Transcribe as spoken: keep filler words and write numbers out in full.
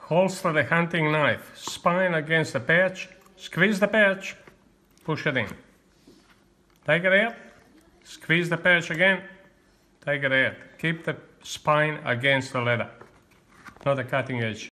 holster the hunting knife, spine against the patch, squeeze the patch, push it in. Take it out, squeeze the patch again, take it out. Keep the spine against the leather, not the cutting edge.